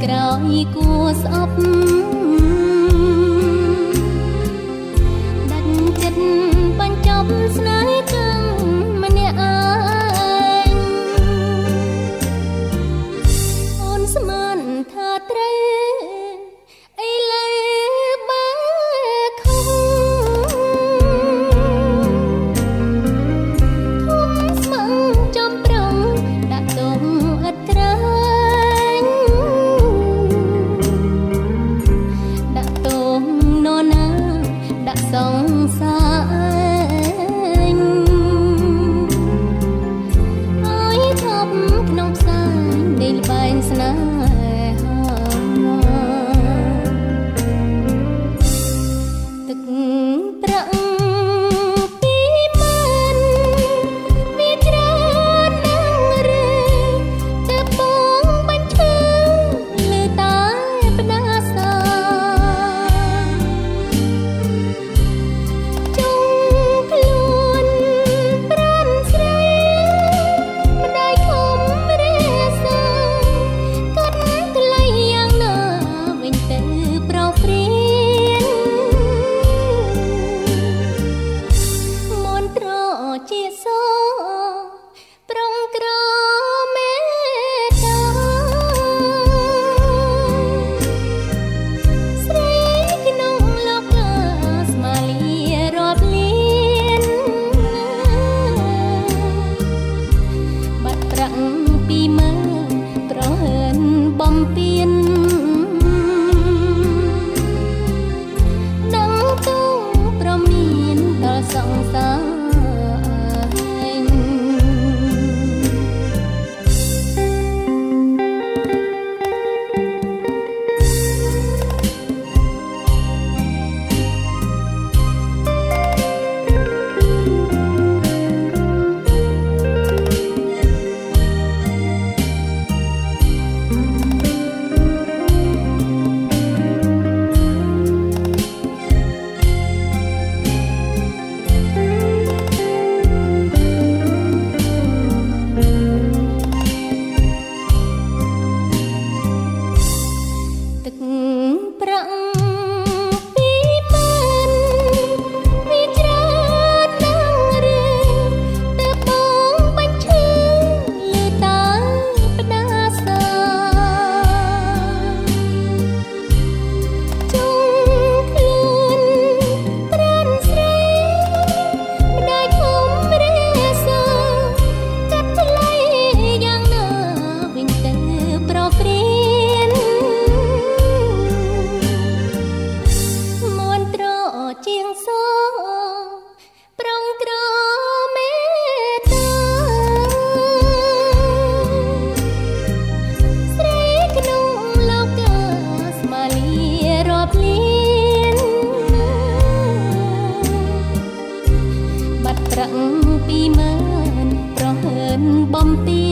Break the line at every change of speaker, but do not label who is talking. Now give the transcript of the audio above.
ក្រោយគួស្អប់ដាច់ចិត្តបញ្ចប់ស្នេហ៍កាំងម្នាក់ឯងអូនស្មានថាត្រូវឥឡូវបើខំស្មឹងចំប្រងដាក់ទងឥតត្រើយដាក់ទងនរណាដាក់សងសាញឲ្យថប់ក្នុងផ្សាយនៃល្បែងស្នេហាទឹកប្រាក់ពីម៉ានវាច្រើនណាស់ឬតែបងបញ្ឈឺលើតែផ្ដាសាចង់ខ្លួនប្រានស្រីម្ដាយខំរេសាកាត់ថ្លៃយ៉ាងណាវិញទៅប្រព្រៀនមន្ត្រជាសប្រងក្រមេតាស្រីក្នុងលោកកាស្មាលារាប់លានបាត់ប្រាក់ពីមើលប្រហែលបំពេញដឹងទូប្រមានដល់សង្សារទឹកប្រាក់ពីម៉ានវាច្រើនណាស់ឬតែបងបញ្ឈឺលើតែផ្ដាសាចង់ខ្លួនប្រានស្រីម្ដាយខំរេសាកាត់ថ្លៃយ៉ាងណាវិញទៅប្រព្រៀនមន្ត្រជាងសប្រងក្រមេតាស្រីក្នុងលោកកាស្មាលារាប់លានបាត់ប្រាក់ពីម៉ានប្រហែលបំពេញ